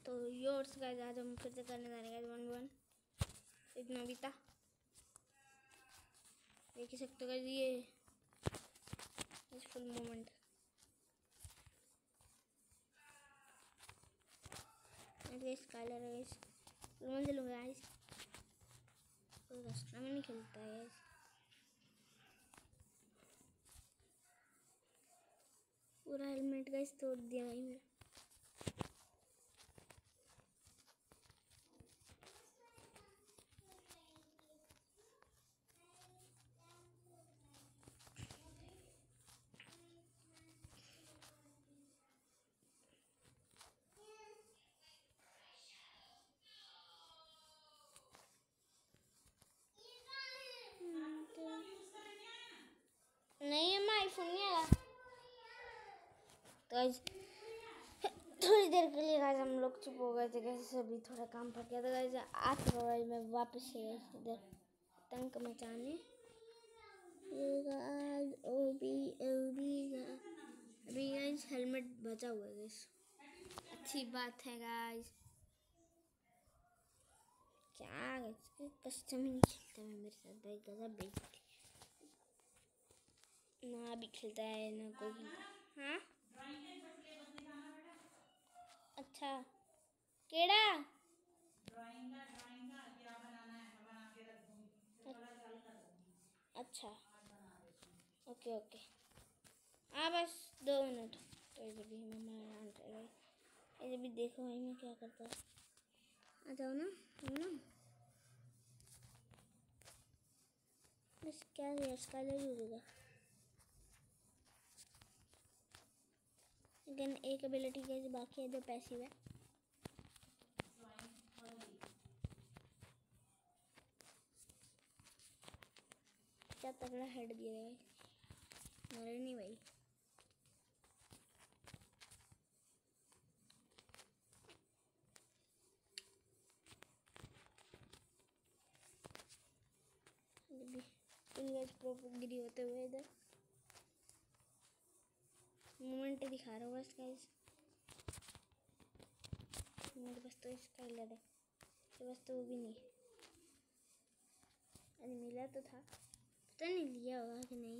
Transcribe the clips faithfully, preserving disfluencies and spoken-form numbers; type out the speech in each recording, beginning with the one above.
तो yours guys आज हम फिर से करने जा रहे हैं वन वन एक नोबिता। देख ही सकते हो गाइस ये इस full moment guys Skyler guys मंजिल हो गाइस कोई रास्ता में नहीं खेलता है गाइस। पूरा हेलमेट गाइस तोड़ दिया भाई मेरा। नहीं है मैं आईफोन नहीं आया तो गाइस थोड़ी देर के लिए गाइस हम लोग चुप हो गए थे गाइस। अभी थोड़ा काम पड़ गया था गाइस। आज गाइस मैं वापस से इधर तंग मचाने गाइस ओबी ओबी अभी गाइस हेलमेट बचा हुआ है गाइस। अच्छी बात है गाइस। क्या गाइस कस्टम ही नहीं खेलता है मेरे साथ भाई गजब बेइज्जती ना भी खेलता है ना कोई खेलता। हाँ अच्छा केड़ा ड्राइंग का ड्राइंग का क्या बनाना है मैं बना के रख दूंगी थोड़ा जल्दी कर दूंगी। अच्छा ओके ओके हाँ बस दो मिनट तो इधर भी मेहमान आ गए। इधर भी देखो भाई मैं क्या करता हूँ। आ जाओ ना तुम ना बस क्या है स्काइलर यूज होगा लेकिन एक एबिलिटी कैसे बाकी है जो पैसिव है। क्या तगड़ा हेड दिया है मरे नहीं भाई। गिरी होते हुए इधर मोमेंट दिखा रहा हूँ बस गाइस। मेरे पास तो स्काइलर है तो बस तो वो भी नहीं है। अरे मिला तो था पता नहीं लिया होगा कि नहीं।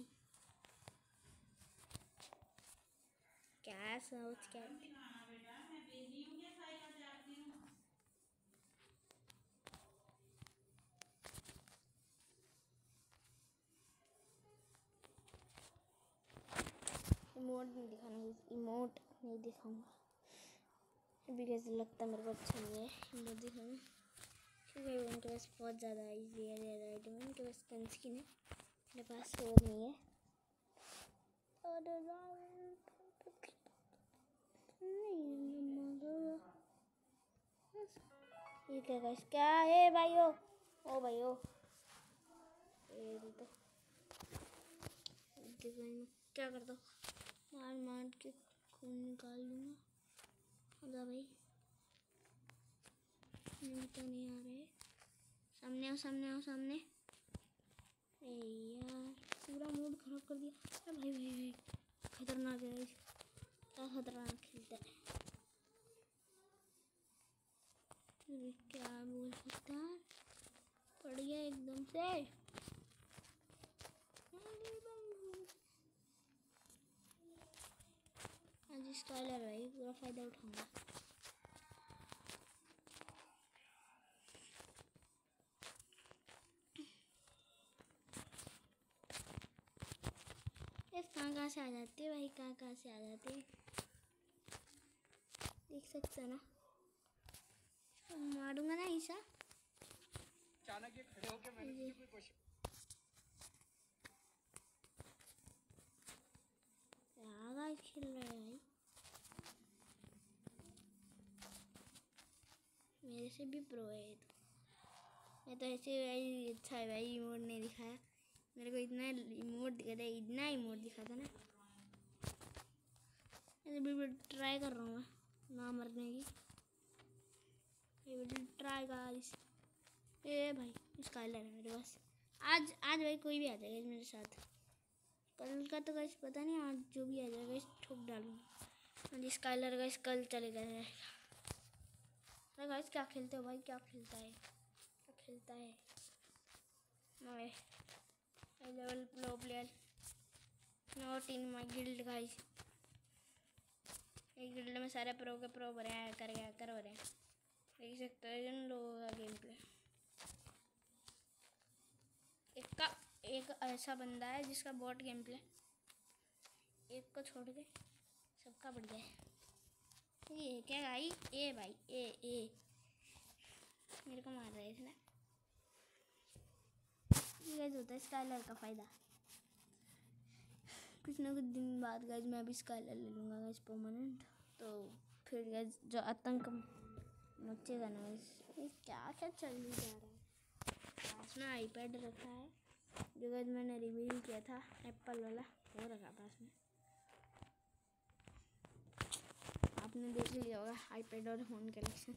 क्या सोच क्या इमोट नहीं दिखाना इमोट नहीं दिखाऊंगा अभी कैसे लगता है मेरे को अच्छा नहीं है इमोट दिखाना क्योंकि उनके पास बहुत ज़्यादा रेयर रेयर आइटम है। उनके पास गन स्किन है मेरे पास वो नहीं है। ये क्या गाइस क्या है भाई ओ ओ भाई ओ ये तो देखो मैं क्या करता हूँ मार मार के खून निकाल लूँगा। आजा भाई नहीं तो नहीं आ रहे सामने आओ सामने आओ सामने। ए यार पूरा मूड खराब कर दिया। अरे भाई भाई भाई खतरनाक है क्या खतरनाक खेलता है। अरे क्या बोल सकता है पड़ गया एकदम से। आज स्काइलर भाई पूरा फायदा उठाऊंगा। कहाँ कहाँ से आ जाते हैं भाई कहाँ कहाँ से आ जाते हैं देख सकते हो ना मारूंगा ना ईसा अचानक ये खड़े होके मैंने कोई क्वेश्चन क्या खेल रहे हैं भाई मेरे से भी प्रो है तो मैं तो ऐसे भाई अच्छा है भाई इमोट नहीं दिखाया मेरे को इतना इमोट दिखा था इतना इमोट दिखा था ना मैं ट्राई कर रहा हूँ ना मरने की ये ट्राई गाइस। ए भाई स्काइलर है मेरे पास आज आज भाई कोई भी आ जाएगा मेरे साथ कल का तो गाइस पता नहीं आज जो भी आ जाएगा इस ठोक डालूंगा। स्काइलर गाइस कल चले जाएगा अरे गाइस क्या खेलते हो भाई, क्या खेलता है, क्या खेलता है। मैं level pro player not in my guild guys. एक गिल्ड में सारे प्रो के प्रो भरे हैं, कर गया कर हो रहे हैं। देख सकते हो इन लोगों का गेम प्ले। एक का एक ऐसा बंदा है जिसका बॉट गेम प्ले, एक को छोड़ के सबका बढ़िया है। ये क्या भाई, ए भाई ए ए मेरे को मार रहे थे ना। ये गाइस होता है स्काइलर का फ़ायदा। कुछ ना कुछ दिन बाद गाइस मैं भी स्काइलर ले लूँगा गाइस परमानेंट। तो फिर गाइस जो आतंक मचेगा ना गाइस। ये क्या क्या चल ही जा रहा है। पास में आईपैड रखा है जो गाइस मैंने रिवील किया था, एप्पल वाला, वो रखा पास में। आपने देख लिया होगा आईपैड और फ़ोन कलेक्शन।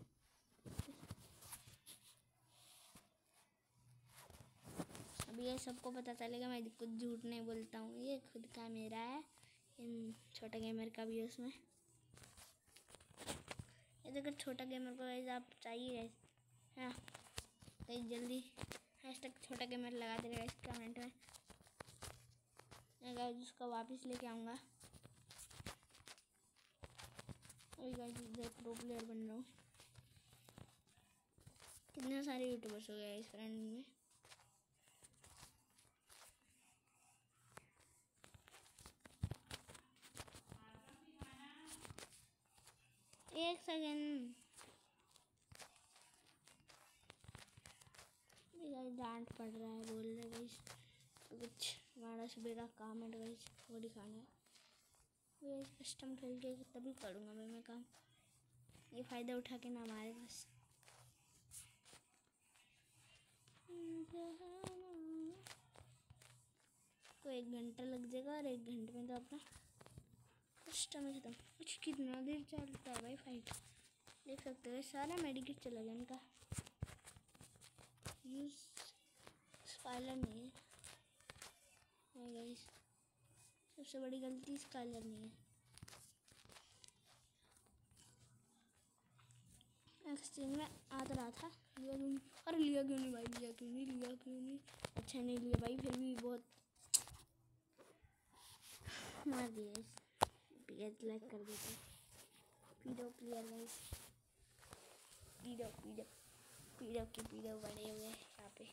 अभी ये सबको पता चलेगा, मैं कुछ झूठ नहीं बोलता हूँ। ये खुद का मेरा है, इन छोटा गेमर का भी है उसमें। ये देखो छोटा गेमर को गाइस आप चाहिए गाइस, हाँ तो जल्दी हैशटैग छोटा गेमर लगा दे गाइस कमेंट में। मैं गाइस उसको वापस लेके आऊँगा। अभी गाइस इधर प्रो प्लेयर बन रहा हूँ। कितने सारे यूट्यूबर्स हो गए इस फ्रेंड में। एक सेकेंड गाइस, डांट पड़ रहा है, बोल रहे गाइस कुछ हमारा सुबह का काम है गाइस, वो दिखाना है। ये कस्टम खेल के तभी करूँगा मैं मैं काम। ये फ़ायदा उठा के ना हमारे पास। को एक घंटा लग जाएगा और एक घंटे में तो अपना कस्टम ही खत्म। कुछ कितना देर चलता है भाई फाइट, देख सकते हो सारा मेडिकेट चला गया इनका। यूज स्काइलर नहीं है गाइस, सबसे बड़ी गलती स्काइलर नहीं है। एक्सचेंज में आ तो रहा था, लिया क्यों नहीं, अरे लिया क्यों नहीं भाई, लिया क्यों नहीं, लिया क्यों नहीं। अच्छा नहीं लिया भाई, फिर भी बहुत मार दिया। पीएच लाइक कर देते। पीडो प्लेयर गाइस, पीडो पीडो पीडो के पीडो बड़े हुए यहाँ पे।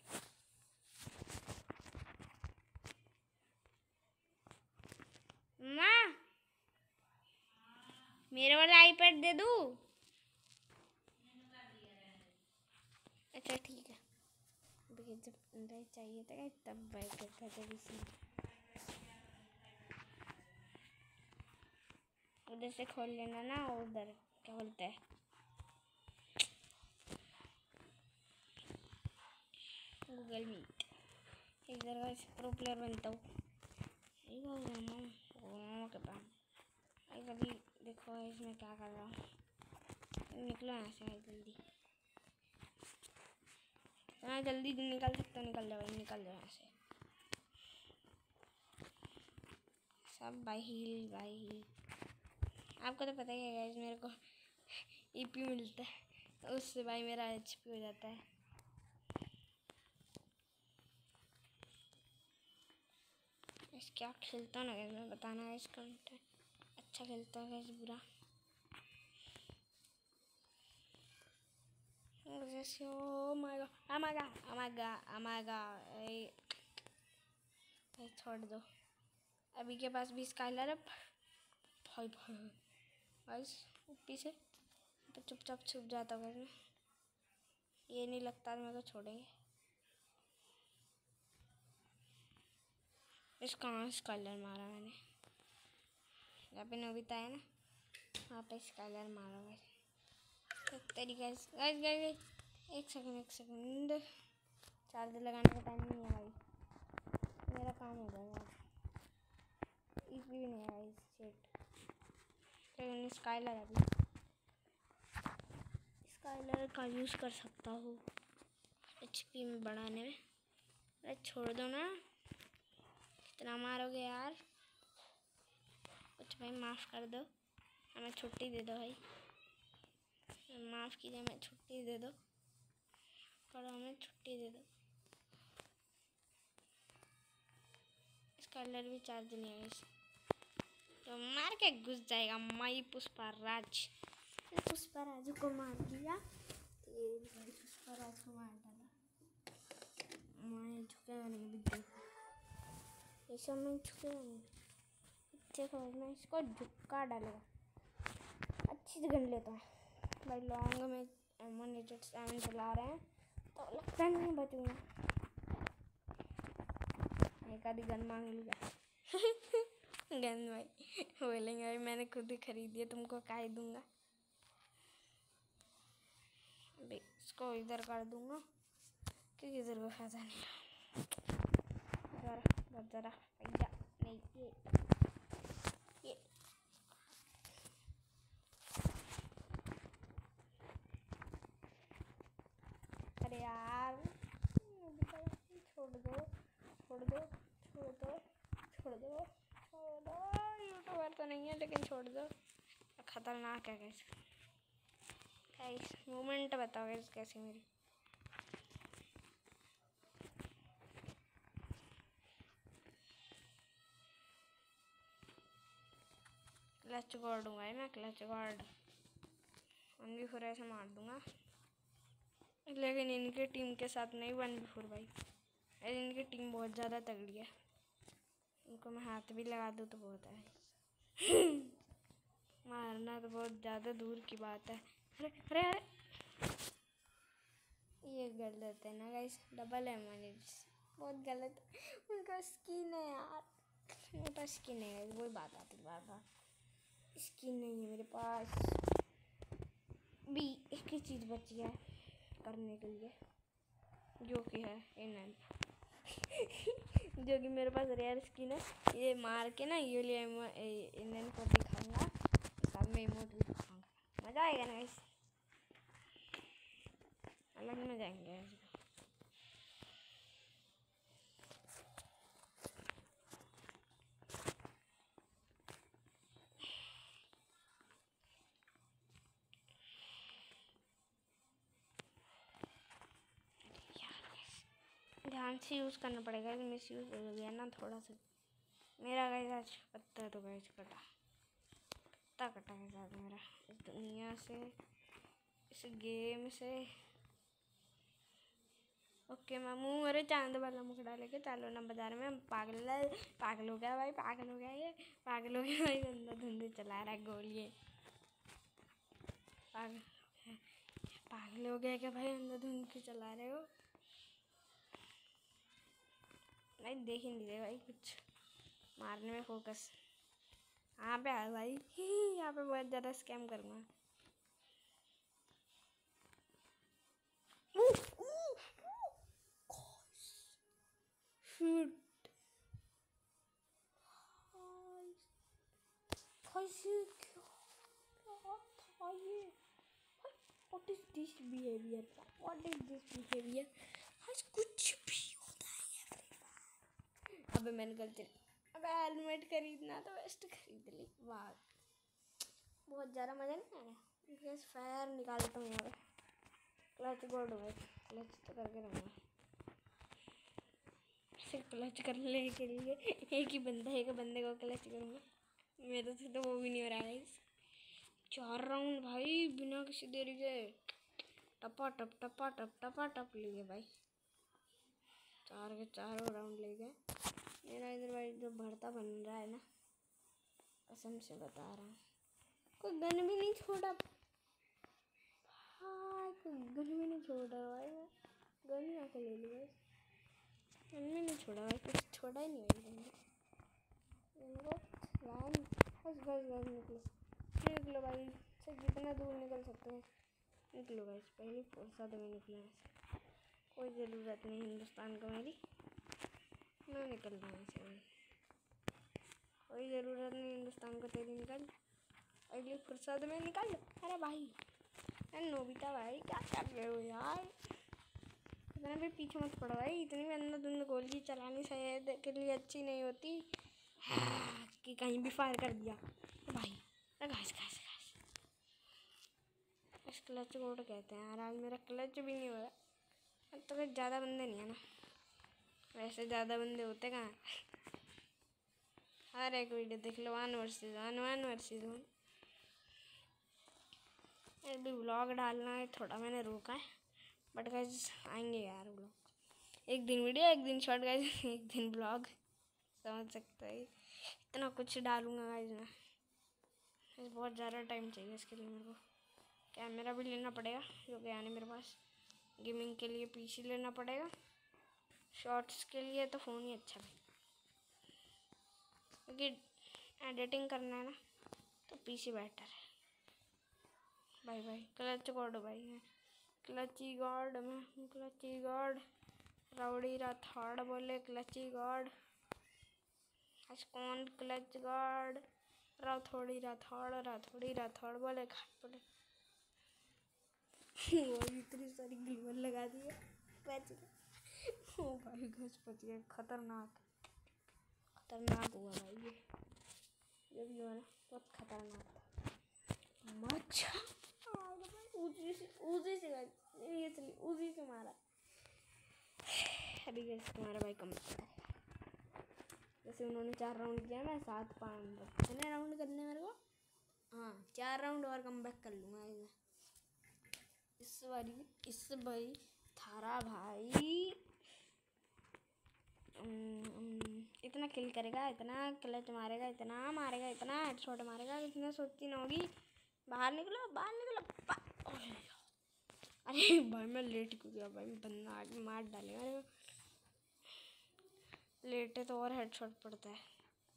माँ मेरे वाला आईपैड दे दूँ? अच्छा ठीक है, जब अंदर चाहिए था तब बाय करता था इसी। उधर से खोल लेना ना, उधर क्या बोलते हैं गूगल मीट। इधर का प्रो प्लेयर बनता हूँ के पास। अभी देखो इसमें क्या कर रहा हूँ। निकलो यहाँ से जल्दी, हाँ जल्दी निकल सकते हो, निकल जाओ निकल जाओ यहाँ से। सब बाई हील बाई हील। आपको तो पता ही है गाइस, मेरे को ईपी मिलता है उससे भाई मेरा एचपी हो जाता है। इस क्या खेलता ना गाइस, मैं बताना है इसका अच्छा खेलता है गाइस बुरा। Oh my god, oh my god, oh my god, oh my god, भाई छोड़ दो। अभी के पास भी स्काइलर है भाई भाई गाइस, पीछे तो चुपचाप छुप जाता हूँ मैं। ये नहीं लगता मेरे को छोड़ेंगे। इसका स्काइलर मारा मैंने, यहाँ पे नोबिता है ना, वहाँ पे स्काइलर मारा भाई। तेरी गाइस गाइस गाइस एक सेकंड एक सेकंड, चार्जर लगाने का टाइम नहीं है भाई, मेरा काम हो जाएगा। भी नहीं है गाइस शिट, लेकिन स्काइलर अभी स्काइलर का यूज़ कर सकता हूँ एचपी में बढ़ाने में। अरे छोड़ दो ना, कितना मारोगे यार, कुछ भाई माफ़ कर दो, हमें छुट्टी दे दो भाई। माफ़ कीजिए, मैं छुट्टी दे दो और हमें छुट्टी दे दो। इसका कलर भी चार्ज नहीं है इस तो मार के घुस जाएगा। माई पुष्पराज, पुष्पराज को मार दिया। पुष्पराज को मार डाला। मैं झुकेगा नहीं भी, देखो ये सब मैं झुकेगा नहीं। देखो मैं इसको झुका डालेगा। अच्छी से गन लेता है भाई। लॉन्ग में एम वन एट सेवन चला रहे हैं तो लगता है नहीं बचूंगा। एक आधी गन मांग लूँगा। गन भाई बोलेंगे भाई मैंने खुद ही खरीदी है, तुमको क्या ही दूंगा। अभी इसको इधर कर दूंगा क्योंकि इधर को फायदा नहीं है। जरा बहुत ज़रा भैया नहीं ये ये अरे यार छोड़ दो छोड़ दो छोड़ दो छोड़ दो छोड़ दो। यूट्यूबर तो नहीं है लेकिन छोड़ दो। खतरनाक है कैसे कैसे मूवमेंट बताओ कैसे कैसी मेरी। क्लच गार्ड दूंगा मैं, clutch guard one b four ऐसे मार दूंगा। लेकिन इनके टीम के साथ नहीं वन बी फोर भाई। इनकी टीम बहुत ज़्यादा तगड़ी है। इनको मैं हाथ भी लगा दूँ तो बहुत है। मारना तो बहुत ज़्यादा दूर की बात है। अरे अरे अरे ये गलत है ना गाइस। डबल है हमारे बहुत गलत। उनका स्किन है यार, मेरे पास स्किन है। वही बात आती बार बार, स्किन नहीं है मेरे पास। भी एक ही चीज़ बची है करने के लिए जो कि है एन जो कि मेरे पास रेयर स्किन है। ये मार के ना ये लिए एन को दिखाऊंगा, साथ में इमोट भी दिखाऊंगा। मज़ा आएगा ना इस अलग में जाएंगे। ध्यान से यूज़ करना पड़ेगा, मिस यूज़ हो गया ना थोड़ा सा मेरा। गाइस आज पत्ता तो गाइस कटा पत्ता कटा है साथ मेरा इस दुनिया से, इस गेम से। ओके मामू अरे चांद वाला मुखड़ा लेके चलो ना बाजार में। हम पागल पागल हो गया भाई, पागल हो गया ये पागल हो गया भाई। धंधा धुंधे चला रहा है गोलियाँ। पागल पागल हो गया क्या भाई? अंधा धुंध के चला रहे हो भाई। देख ही नहीं रहे भाई कुछ, मारने में फोकस। यहाँ पे आ भाई, यहाँ पे बहुत ज़्यादा स्कैम करूँगा। Shoot. What is this behavior? What is this behavior? आज कुछ भी होता है यार। अबे मैंने गलती, अबे हेलमेट खरीदना तो वेस्ट खरीद ली। वाह बहुत ज़्यादा मज़ा नहीं आया। गैस फायर निकालता हूँ यार। क्लच गोल्ड हो गए, क्लच तो करके रहूँगा। सिर्फ क्लच करने के लिए एक ही बंदा एक बंदे को क्लच करूँगा। मेरे से तो वो भी नहीं हो रहा है। चार राउंड भाई बिना किसी देरी के टपा टप टपा टप टपा टप ले गए भाई। चार के चारों राउंड ले गए। मेरा इधर भाई जो भरता बन रहा है ना, कसम से बता रहा हूँ। कोई गन भी नहीं छोड़ा भाई, कोई गन भी नहीं छोड़ा भाई। गन ही आके ले ली भाई, गन भी नहीं छोड़ा भाई, कुछ छोड़ा ही नहीं भाई। इनको लाइन बस बस बस निकलो निकलो भाई से जितना दूर निकल सकते हैं निकलो भाई। पहले फुर्सत में निकलो ऐसे, कोई ज़रूरत नहीं हिंदुस्तान को मेरी। मैं निकल रहा हूँ ऐसे भाई, कोई ज़रूरत नहीं हिंदुस्तान को तेरी। निकल अगली फुर्सत में निकल। अरे भाई अरे नोबिता भाई क्या कर रहे हो यार? इतना भी पीछे मत पड़ो भाई। इतनी भी अंदर धुंध गोली चलानी शायद के लिए अच्छी नहीं होती कि कहीं भी फायर कर दिया भाई। घास घास घास गाइस क्लच कोड कहते हैं यार। आज मेरा क्लच भी नहीं हो रहा। अब तो कुछ ज़्यादा बंदे नहीं है ना, वैसे ज़्यादा बंदे होते कहाँ। हर एक वीडियो देख लो one versus one one versus one. अभी व्लॉग डालना है थोड़ा मैंने रोका है, बट गाइस आएंगे यार व्लॉग। एक दिन वीडियो एक दिन शॉर्ट गाइस, एक दिन व्लॉग, समझ सकते हैं। इतना कुछ डालूंगा गाइस मैं, बहुत ज़्यादा टाइम चाहिए इसके लिए। मेरे को कैमरा भी लेना पड़ेगा जो कि आने मेरे पास, गेमिंग के लिए पीसी लेना पड़ेगा, शॉर्ट्स के लिए तो फ़ोन ही अच्छा है, क्योंकि एडिटिंग करना है ना तो पीसी बेटर है। भाई भाई क्लच गॉड भाई, क्लची गॉड में, क्लची गॉड राउडी राठौड़ बोले क्लची गॉड। आज कौन क्लच गॉड? राठौड़ी राठौड़ राठौड़ी राठौड़ बोले खाट पड़े। वो इतनी सारी ग्लूअन लगा दी है, बच गया। ओ भाई घस बच गया। खतरनाक खतरनाक हुआ भाई ये, जो भी हुआ ना बहुत खतरनाक था। मच्छा उजी से उजी से ये उजी से मारा। अभी गैस तुम्हारा भाई कम है। जैसे उन्होंने चार राउंड किया, मैं सात पाँच कितने राउंड करने मेरे को, हाँ चार राउंड और कम बैक कर लूँगा इस बारी। इस बारी थारा भाई इतना किल करेगा, इतना क्लच मारेगा, इतना मारेगा, इतना हेडशॉट मारेगा, इतना सोचती ना होगी। बाहर निकलो बाहर निकलो। अरे भाई मैं लेट क्यों गया भाई, बंदा आगे मार डालेगा मेरे को। लेटे तो और हेडशॉट पड़ता है,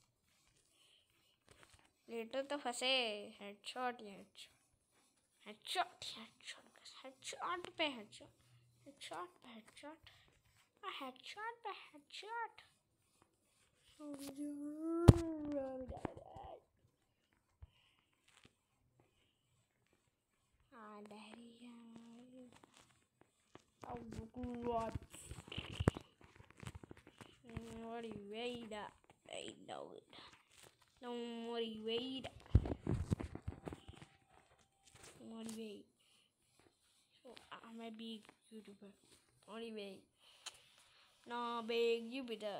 लेटे तो फंसे। हेडशॉट या हेडशॉट हेडशॉट हेडशॉट हेडशॉट पे हेडशॉट हेडशॉट पे हेडशॉट हेडशॉट पे हेडशॉट। हाँ daddy what worry wait wait don't don't worry wait don't worry wait so I'm a big YouTuber, worry wait no big you better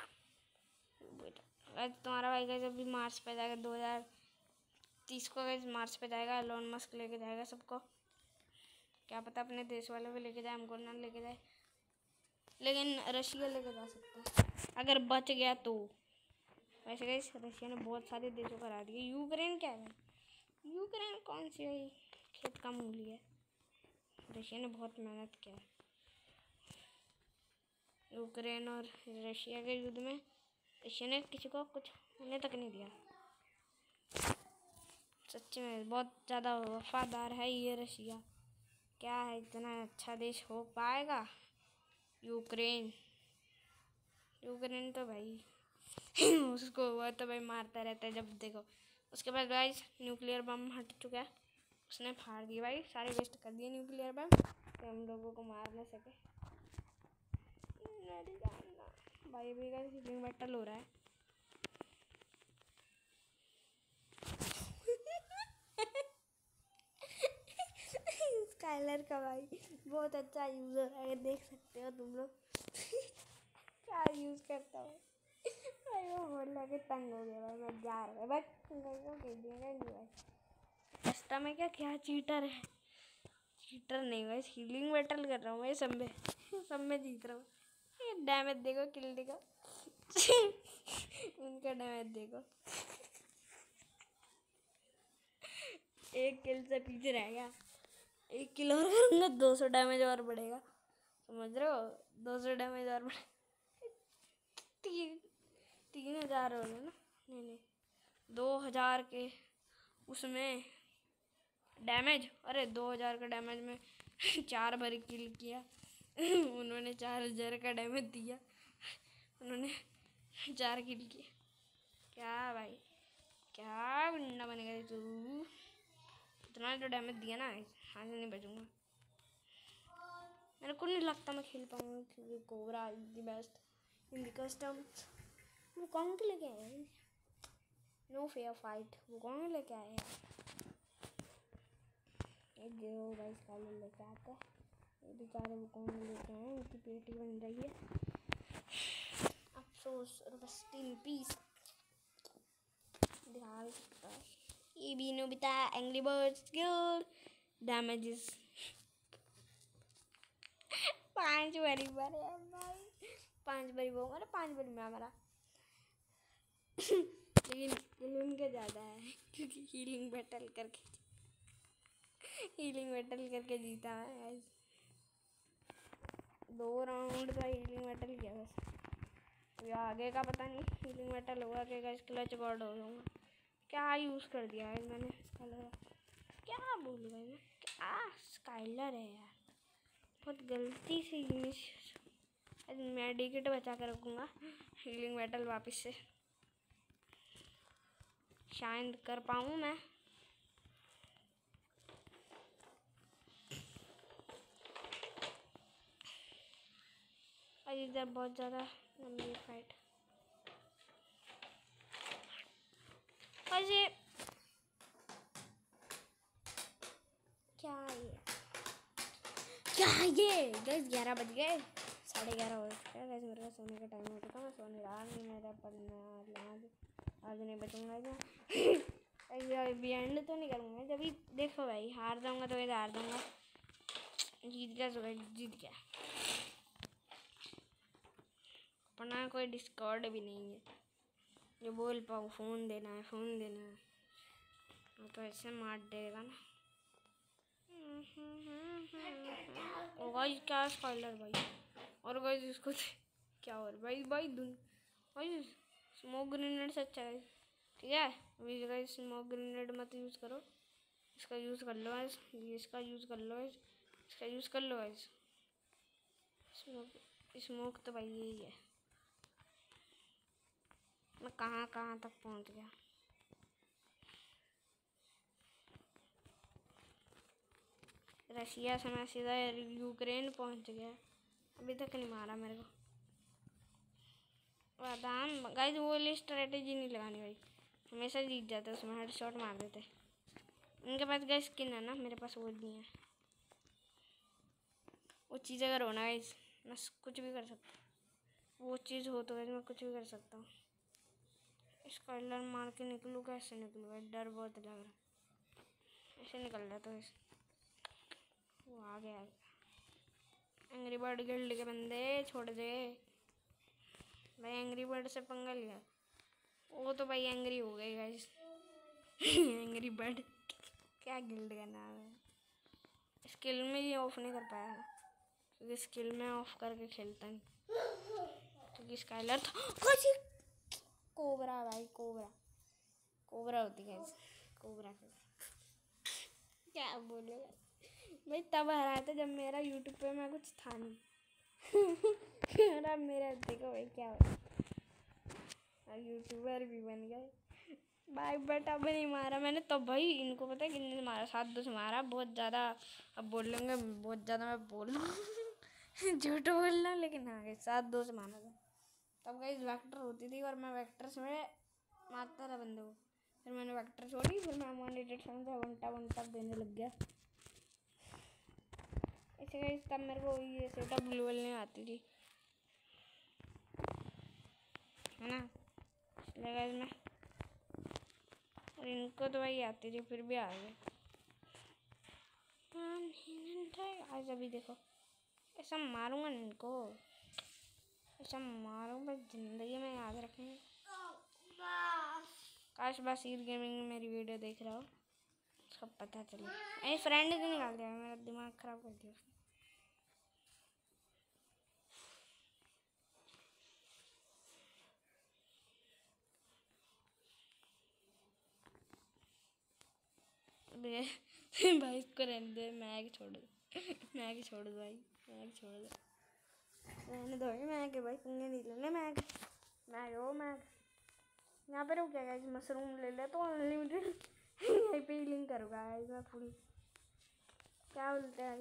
बेटा। तुम्हारा भाई का जब भी मार्स पे जाएगा दो हज़ार तीस को मार्स पे जाएगा, एलोन मस्क लेके जाएगा सबको, क्या पता अपने देश वालों को लेके जाए, हमको ना लेके जाए, लेकिन रशिया लेके जा सकता है अगर बच गया तो। वैसे गाइस रशिया ने बहुत सारे देशों को हरा दिया। यूक्रेन क्या है? यूक्रेन कौन सी है? खेत का मूली है। रशिया ने बहुत मेहनत किया है। यूक्रेन और रशिया के युद्ध में रशिया ने किसी को कुछ होने तक नहीं दिया। सच्ची में बहुत ज़्यादा वफादार है ये रशिया। क्या है, इतना अच्छा देश हो पाएगा? यूक्रेन यूक्रेन तो भाई उसको वो तो भाई मारता रहता है जब देखो। उसके बाद भाई न्यूक्लियर बम हट चुका है, उसने फाड़ दिए भाई, सारे वेस्ट कर दिए न्यूक्लियर बम, तो हम लोगों को मार ना सके। भाई भी का हीलिंग बैटल हो रहा है। स्काइलर का भाई बहुत अच्छा यूज़र है, देख सकते हो तुम लोग। क्या यूज़ करता हूँ भाई, वो बोल रहा कि तंग हो गया भाई, मैं जा रहा है बट खेल दिया नहीं भाई। कस्टम है क्या? क्या चीटर है? चीटर नहीं भाई, हीलिंग बैटल कर रहा हूँ मैं, सब में सब में जीत रहा हूँ। ये डैमेज देखो, किल देखो उनका डैमेज देखो। एक किल से पीछे रह गया, एक किल और करूँगा दो सौ डैमेज और बढ़ेगा, समझ रहे हो? दो सौ डैमेज और बढ़े तीन तीन हज़ार हो गए ना, नहीं नहीं दो हज़ार के उसमें डैमेज। अरे दो हज़ार का डैमेज में चार बार किल किया उन्होंने चार हज़ार का डैमेज दिया, उन्होंने चार किल किए। क्या भाई क्या गुंडा बन गया तू? इतना जो डैमेज दिया ना, आज नहीं बचूंगा। मेरे को नहीं लगता मैं खेल पाऊंगा, क्योंकि Cobra is the best in the custom. वो कौन के लेके आए? नो फेयर फाइट, वो कौन लेके आए? जो भाई स्काइलर लेके आते हैं, ये बेचारे वो कौन लेके आए, उनकी पेटी बन रही है। अफसोस और बस तीन पीस दिखा सकता है। ये भी Nobita Angry Birds guild damages पांच बारी मारे भाई, पांच बारी वो मारा, पांच बारी मैं मारा। लेकिन उनका ज़्यादा है क्योंकि हीलिंग बैटल करके हीलिंग बैटल करके जीता है। दो राउंड का हीलिंग बैटल किया बस, ये आगे का पता नहीं हीलिंग बैटल होगा कि गाइस क्लच गॉड हो जाऊंगा। क्या यूज़ कर दिया है मैंने स्काइलर, क्या बोल गई मैं, क्या स्काइलर है यार, बहुत गलती से यूज। मैं डिकेट बचा कर रखूँगा, हीलिंग बैटल वापस से शायद कर पाऊँ मैं। और इधर बहुत ज़्यादा लंबी फाइट, और ये क्या ये क्या ये गैस ग्यारह बज गए, साढ़े ग्यारह हो चुका है गैस, मेरे को सोने का टाइम हो चुका है। मैं सोने रहा नहीं, मेरा पढ़ना आज आज नहीं बचूंगा क्या, अभी एंड तो नहीं करूँगा। जब भी देखो भाई हार जाऊँगा तो इधर हार जाऊँगा, जीत गया तो जीत गया। अपना कोई डिस्कॉर्ड भी नहीं है जो बोल पाऊँ फ़ोन देना है, फ़ोन देना है, वो तो ऐसे मार देगा ना। ओ भाई क्या स्पॉइलर भाई, और भाई इसको क्या और भाई भाई धुन भाई स्मोक ग्रेनेड से अच्छा है, ठीक है। अभी जगह स्मोक ग्रेनेड मत यूज़ करो, इसका यूज़ कर लो गाइस, इसका यूज़ कर लो गाइस, इसका यूज़ कर लो गाइस। स्मोक स्मोक तो भाई यही है। मैं कहाँ कहाँ तक पहुँच गया, रशिया से मैं सीधा यूक्रेन पहुँच गया, अभी तक नहीं मारा मेरे को। बादाम गाइस वो वाली स्ट्रेटेजी नहीं लगानी भाई, हमेशा जीत जाते उसमें, हेड शॉट मार देते। उनके पास गाइस स्किन है ना, मेरे पास वो नहीं है। वो चीज़ अगर होना गाइस मैं कुछ भी कर सकता हूँ, वो चीज़ हो तो गाइस मैं कुछ भी कर सकता हूँ। स्काइलर मार के निकलूँ, कैसे निकलूँ भाई, डर बहुत लग रहा है। ऐसे निकल रहा तो इस वो आ गया, एंग्री बर्ड गिल्ड के बंदे छोड़ दे भाई, एंग्री बर्ड से पंगा लिया वो तो भाई एंग्री हो गए गाइस। एंग्री बर्ड क्या गिल्ड का नाम है, स्किल में ही ऑफ नहीं कर पाया क्योंकि स्किल में ऑफ करके खेलता नहीं, क्योंकि स्काइलर था कोबरा भाई, कोबरा कोबरा होती है कोबरा के क्या बोले भाई, तब हरा था जब मेरा यूट्यूब पे मैं कुछ था नहीं। मेरा मेरा देखो भाई क्या हो, यूट्यूबर भी बन गए भाई। बट अब नहीं मारा मैंने तो भाई, इनको पता है कितने मारा, सात दो से मारा, बहुत ज़्यादा अब बोल लेंगे, बहुत ज़्यादा मैं बोल झूठ बोलना, लेकिन हाँ सात दो से मारा था। तब गई वेक्टर होती थी और मैं वेक्टर से मारता था बंदे को, फिर मैंने वेक्टर छोड़ी, फिर मैं मॉनिटर समझा वन टैप वन टैप देने लग गया। ऐसे गई तब मेरे को ये सेटअप ग्लोबल नहीं आती थी, है ना, इसलिए इसमें, और इनको तो भाई आती थी फिर भी आ गए। आज अभी देखो ऐसा मारूंगा इनको, ऐसा मारूंगा जिंदगी में याद रखेंगे। काश बासीर गेमिंग में मेरी वीडियो देख रहा हो, उसको पता चले। अरे फ्रेंड को निकाल दिया, मेरा दिमाग खराब कर दिया। भाई इसको रहने दे, मैग छोड़ दो, मैग छोड़ दो भाई, मैग छोड़ दो, रहने दो भाई मैग, भाई पंगे नहीं लेने, मैग मैग ओ मैग यहाँ पर रुक गया, मशरूम ले ले तो अनलिमिटेड यहीं पे हीलिंग करूँगा मैं पूरी, क्या बोलते हैं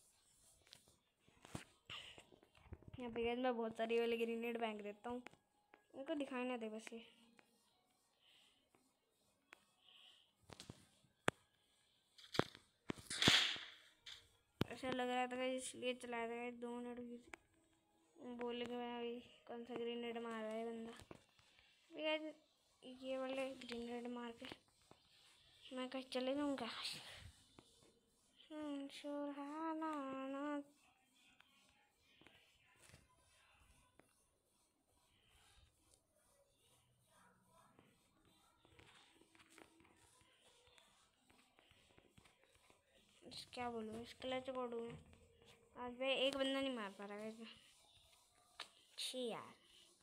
यहाँ पे मैं बहुत सारी वाले ग्रेनेड फेंक देता हूँ, उनको दिखाई ना दे बस ये। ऐसा लग रहा था इसलिए चलाया था गाइस। दो मिनट की बोलेंगे मैं अभी कौन सा ग्रेनेड मार रहा है बंदा। गाइस ये वाले ग्रेनेड मार के मैं कहीं चले जाऊँगा। क्या बोलूँ इस क्लच को दूँ आज भाई एक बंदा नहीं मार पा रहा है इसमें। छी यार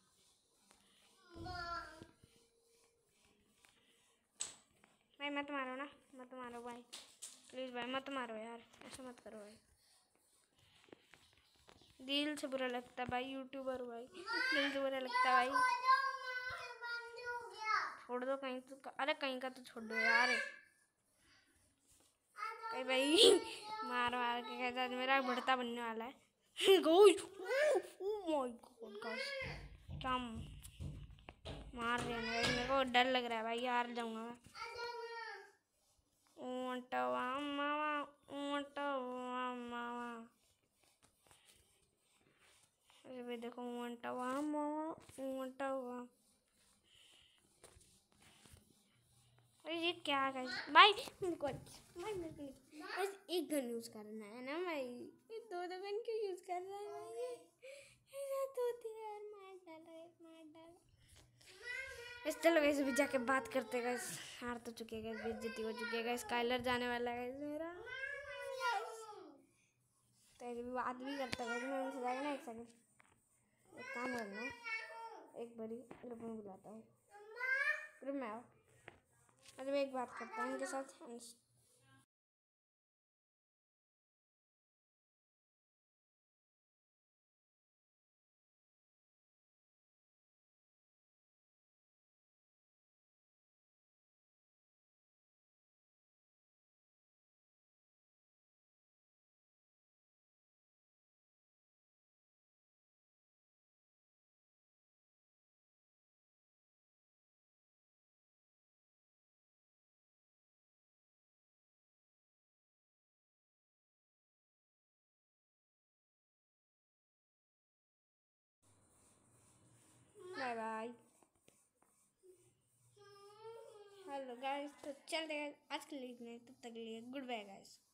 भाई मत मारो ना, मत मारो भाई प्लीज़ भाई मत मारो यार, ऐसा मत करो भाई। दिल से बुरा लगता है भाई, यूट्यूबर भाई दिल से बुरा लगता है भाई। छोड़ दो कहीं तो, अरे कहीं का तो छोड़ दो यार। कहीं भाई मार मार के कहता है मेरा बढ़ता बनने वाला है। Gosh oh my god guys क्या मार रहे हैं मेरे को डर लग रहा है भाई, हार जाऊंगा मैं। ऊंटवा मामा ऊंटवा मामा अरे भाई देखो ऊंटवा मामा ऊंटवा। अरे ये क्या गाइस भाई मेरे को भाई मेरे को बस एक गन यूज़ करना है ना भाई, ये दो दो गन क्यों यूज़ कर रहा है भाई। ये ऐसा तो यार मार डाला एक मार डाला। इस चलो गाइस अभी जाके बात करते गाइस, हार तो चुके गाइस, बेइज्जती हो चुकी है गाइस, स्काइलर जाने वाला है गाइस मेरा। तो अभी बात भी करता गाइस मैं उनसे जाएगा ना। एक सेकंड एक काम करना, एक बारी ग्रुप में बुलाता हूँ, ग्रुप में आओ। अरे मैं एक बात करता हूँ उनके साथ। Bye bye. हेलो गाइस तो चलते हैं आज के लिए इतना ही, तब तक के लिए गुड बाय गाइस।